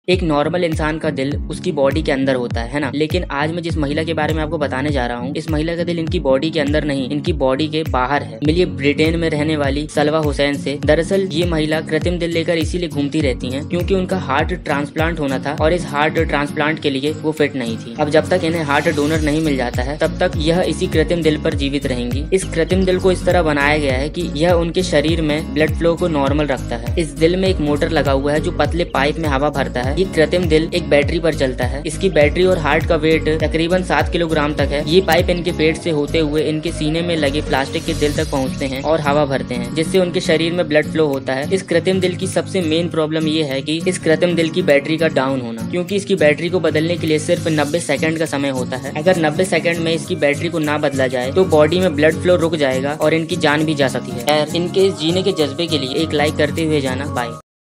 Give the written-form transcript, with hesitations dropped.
एक नॉर्मल इंसान का दिल उसकी बॉडी के अंदर होता है ना। लेकिन आज मैं जिस महिला के बारे में आपको बताने जा रहा हूँ, इस महिला का दिल इनकी बॉडी के अंदर नहीं, इनकी बॉडी के बाहर है। मिलिए ब्रिटेन में रहने वाली सलवा हुसैन से। दरअसल ये महिला कृत्रिम दिल लेकर इसीलिए घूमती रहती हैं क्योंकि उनका हार्ट ट्रांसप्लांट होना था और इस हार्ट ट्रांसप्लांट के लिए वो फिट नहीं थी। अब जब तक इन्हें हार्ट डोनर नहीं मिल जाता है तब तक यह इसी कृत्रिम दिल पर जीवित रहेंगी। इस कृत्रिम दिल को इस तरह बनाया गया है कि यह उनके शरीर में ब्लड फ्लो को नॉर्मल रखता है। इस दिल में एक मोटर लगा हुआ है जो पतले पाइप में हवा भरता है। ये कृत्रिम दिल एक बैटरी पर चलता है। इसकी बैटरी और हार्ट का वेट तकरीबन 7 किलोग्राम तक है। ये पाइप इनके पेट से होते हुए इनके सीने में लगे प्लास्टिक के दिल तक पहुंचते हैं और हवा भरते हैं, जिससे उनके शरीर में ब्लड फ्लो होता है। इस कृत्रिम दिल की सबसे मेन प्रॉब्लम ये है कि इस कृत्रिम दिल की बैटरी का डाउन होना, क्योंकि इसकी बैटरी को बदलने के लिए सिर्फ 90 सेकंड का समय होता है। अगर 90 सेकंड में इसकी बैटरी को ना बदला जाए तो बॉडी में ब्लड फ्लो रुक जाएगा और इनकी जान भी जा सकती है। इनके जीने के जज्बे के लिए एक लाइक करते हुए जाना। बाय।